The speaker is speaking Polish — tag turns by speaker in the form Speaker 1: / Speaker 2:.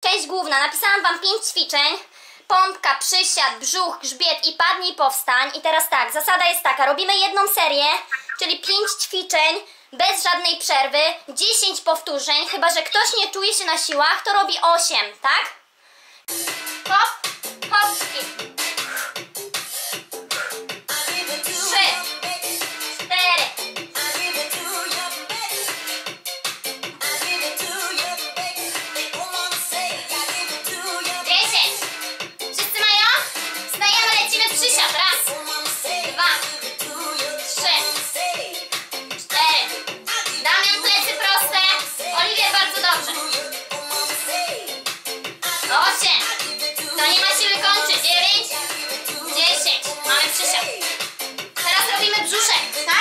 Speaker 1: Część główna. Napisałam wam 5 ćwiczeń. Pompka, przysiad, brzuch, grzbiet i padnij, powstań. I teraz tak, zasada jest taka, robimy jedną serię, czyli 5 ćwiczeń bez żadnej przerwy, 10 powtórzeń, chyba że ktoś nie czuje się na siłach, to robi 8, tak? Hop, hop, i 3, 4, 10. Wszyscy mają? Wstajemy, lecimy przysiad. Raz, 2, 3, 4. Damian, plecy proste. Oliwier, bardzo dobrze. 8. To nie ma siły kończyć. 9, 10. Mamy przysiad. Teraz robimy brzuszek, tak?